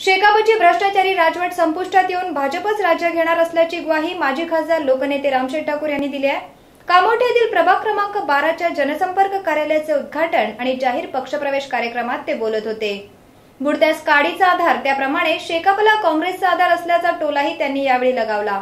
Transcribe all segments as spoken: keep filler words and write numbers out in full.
शेकापची भ्रष्टाचारी राजवट संपुष्टात येऊन भाजपच राज्य घेणार असल्याची ग्वाही माजी खासदार लोकनेते रामशेठ ठाकूर यांनी दिली आहे। कामोठे येथील प्रभाग क्रमांक बारा च्या जनसंपर्क कार्यालयाचे उद्घाटन आणि जाहीर पक्षप्रवेश कार्यक्रमात ते बोलत होते। बुडत्यास काडीचा आधार त्याप्रमाणे शेकापला काँग्रेसचा आधार असल्याचा टोलाही त्यांनी यावेळी लगावला।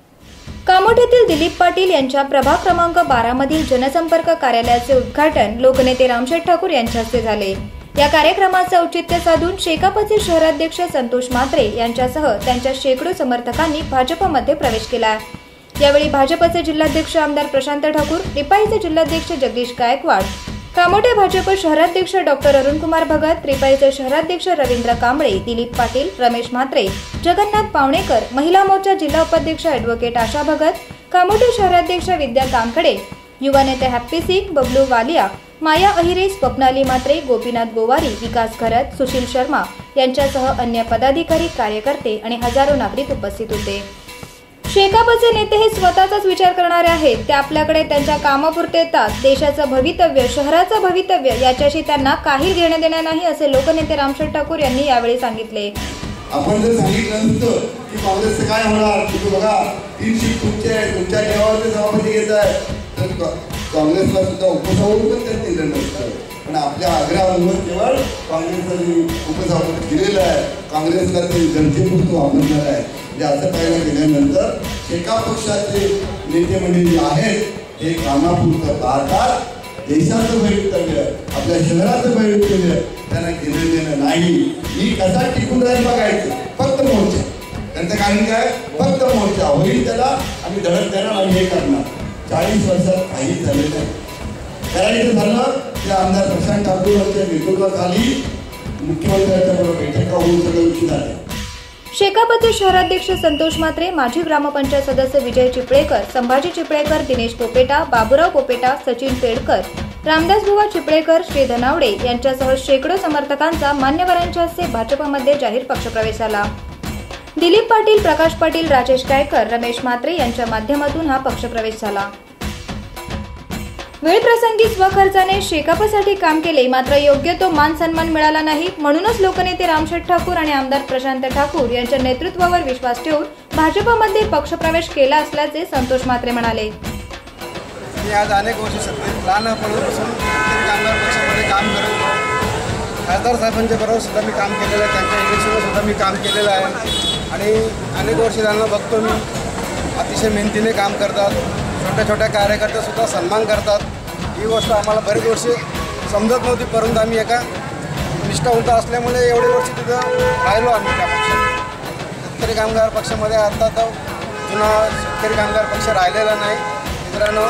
कामोठेतील दिलीप पाटील यांच्या प्रभाग क्रमांक बारा मधील जनसंपर्क कार्यालयाचे उद्घाटन लोकनेते रामशेठ ठाकूर यांच्या हस्ते झाले। या कार्यक्रमाचे औचित्य साधून शेकापचे शहराध्यक्ष संतोष म्हात्रे यांच्यासह त्यांच्या शेकडो समर्थकांनी भाजपमध्ये प्रवेश केला। यावेळी भाजपचे जिल्हाध्यक्ष आमदार प्रशांत ठाकूर, रिपाईचे जिल्हाध्यक्ष जगदीश गायकवाड, कामोठे भाजप शहराध्यक्ष डॉक्टर अरुणकुमार भगत, रिपाईचे शहराध्यक्ष रवींद्र कांबळे, दिलीप पाटील, रमेश म्हात्रे, जगन्नाथ पावणेकर, महिला मोर्चा जिल्हा उपाध्यक्ष ॲडव्होकेट आशा भगत, कामोठे शहराध्यक्ष विद्या तामखडे, युवा नेते हॅप्पी सिंग, बबलू वालिया, माया अहिरे, स्वप्नाली म्हात्रे, गोपीनाथ गोवारी, विकास खरत, सुशील शर्मा यांच्यासह अन्य पदाधिकारी, कार्यकर्ते आणि हजारो नागरिक उपस्थित होते। शेकापचे नेते हे स्वतःचाच विचार करणारे आहेत। ते आपल्याकडे त्यांच्या कामापुरते येतात। देशाचं भवितव्य, शहराचं भवितव्य याच्याशी त्यांना काही घेणे देणे नाही, असे लोकनेते रामशेठ ठाकूर यांनी यावेळी सांगितले। आपण जर सांगितलं नसतं की काँग्रेसचं काय होणार, तुम्ही बघा तीन सीट तुमचे तुमच्या देवावरती सभापती घेत आहे, तर काँग्रेसला सुद्धा उपसभापती पण त्यांनी दिलं नसतं। पण आपल्या आग्रहावर केवळ काँग्रेसने उपसभापती दिलेलं आहे, काँग्रेसला ते जनतेपुरतं वापरणार आहे। म्हणजे असं पाहायला गेल्यानंतर शेका पक्षाचे नेते मंडळी आहेत हे कामापुरतं पाहतात, देशाचं भवितव्य, आपल्या शहराचं भवितव्य त्यांना घेणं देणं नाही। ही कसा टिकून राहील बघायचं, फक्त मोर्चा त्यांचं कारण काय, फक्त मोर्चा होईल त्याला आम्ही धडक देणार, आम्ही हे करणार। चाळीस वर्षात काही झालं नाही। करायचं झालं ते आमदार प्रशांत ठाकूर यांच्या नेतृत्वाखाली मुख्यमंत्र्यांच्या बरोबर बैठका होऊन सगळं विषय झाले। शेकापचे शहराध्यक्ष संतोष म्हात्रे, माजी ग्रामपंचायत सदस्य विजय चिपळेकर, संभाजी चिपळेकर, दिनेश पोपेटा, बाबूराव पोपेटा, सचिन पेडकर, रामदास बुवा चिपळेकर, श्री धनावडे यांच्यासह शेकडो समर्थकांचा मान्यवरांच्या हस्ते भाजपमध्ये जाहीर पक्षप्रवेश झाला। दिलीप पाटील, प्रकाश पाटील, राजेश गायकर, रमेश म्हात्रे यांच्या माध्यमातून हा पक्षप्रवेश झाला। वेळप्रसंगी स्वखर्चाने शेकापसाठी काम केले, मात्र योग्य तो मान सन्मान मिळाला नाही। म्हणूनच लोकनेते रामशेठ ठाकूर आणि आमदार प्रशांत ठाकूर यांच्या नेतृत्वावर विश्वास ठेवून भाजपमध्ये पक्षप्रवेश केला असल्याचे संतोष म्हात्रे म्हणाले। मी आज अनेक वर्ष लहानपणापासून कामगार पक्षामध्ये काम करत, खासदार साहेबांच्या बरोबर सुद्धा मी काम केलेलं आहे, त्यांच्या इलेक्शनवर सुद्धा मी काम केलेलं आहे आणि अनेक वर्ष त्यांना बघतो मी अतिशय मेहनतीने काम करतात, छोट्या छोट्या कार्यकर्त्यासुद्धा सन्मान करतात। ही गोष्ट आम्हाला बरेच वर्ष समजत नव्हती, परंतु आम्ही एका निष्ठावंत असल्यामुळे एवढे वर्ष तिथं राहिलो आम्ही त्या पक्षात। शेतकरी कामगार पक्षामध्ये आता तर जुना शेतकरी कामगार पक्ष राहिलेला नाही। मित्रांनो,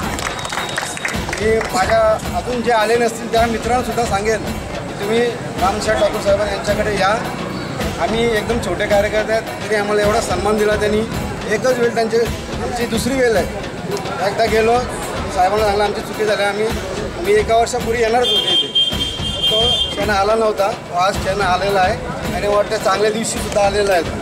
मी माझ्या अजून जे आले नसतील त्या मित्रांसुद्धा सांगेन की तुम्ही रामशेठ ठाकूर साहेब यांच्याकडे या। आम्ही एकदम छोटे कार्यकर्ते आहेत, तरी आम्हाला एवढा सन्मान दिला त्यांनी। एकच वेळ त्यांची आमची दुसरी वेळ आहे, एकदा गेलो साहेबांना सांगलं आमची चुकी झाली, आम्ही मी एका वर्षापूर्वी येणारच होते इथे, तो क्षण आला नव्हता, आज क्षण आलेला आहे आणि वाटतं चांगल्या दिवशीसुद्धा आलेला आहे।